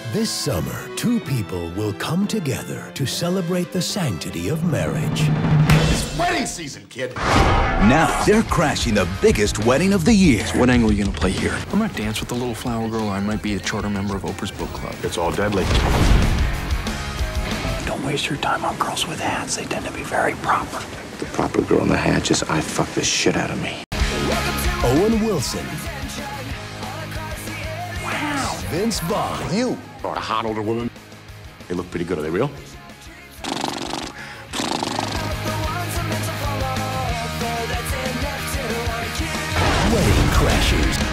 This summer, two people will come together to celebrate the sanctity of marriage. It's wedding season, kid. Now, they're crashing the biggest wedding of the year. So what angle are you gonna play here? I'm gonna dance with the little flower girl, or I might be a charter member of Oprah's book club. It's all deadly. Don't waste your time on girls with hats. They tend to be very proper. The proper girl in the hat just I fucked the shit out of me. Owen Wilson. Wow. Vince Vaughn. You brought a hot older woman. They look pretty good. Are they real? Wedding Crashers.